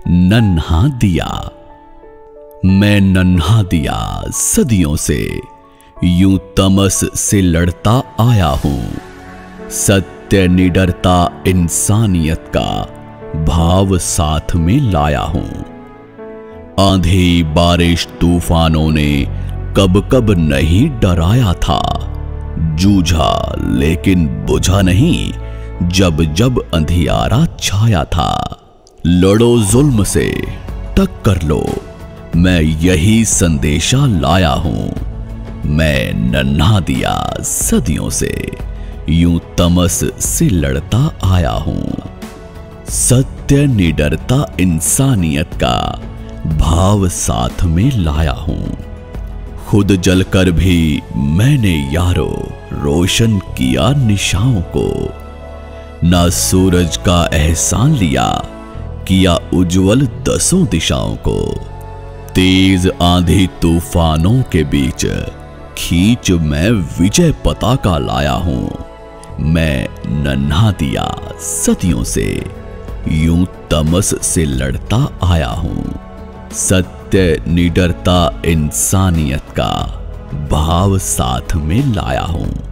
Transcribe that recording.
नन्हा दिया। मैं नन्हा दिया सदियों से यूं तमस से लड़ता आया हूं। सत्य निडरता इंसानियत का भाव साथ में लाया हूं। आंधी बारिश तूफानों ने कब कब नहीं डराया था। जूझा लेकिन बुझा नहीं जब जब अंधियारा छाया था। लड़ो जुल्म से टक्कर लो, मैं यही संदेशा लाया हूं। मैं नन्हा दिया सदियों से यूं तमस से लड़ता आया हूं। सत्य निडरता इंसानियत का भाव साथ में लाया हूं। खुद जलकर भी मैंने यारो रोशन किया निशाओं को। ना सूरज का एहसान लिया, किया उज्जवल दसों दिशाओं को। तेज आंधी तूफानों के बीच खींच मैं विजय पताका लाया हूं। मैं नन्हा दिया सदियों से यूं तमस से लड़ता आया हूं। सत्य निडरता इंसानियत का भाव साथ में लाया हूं।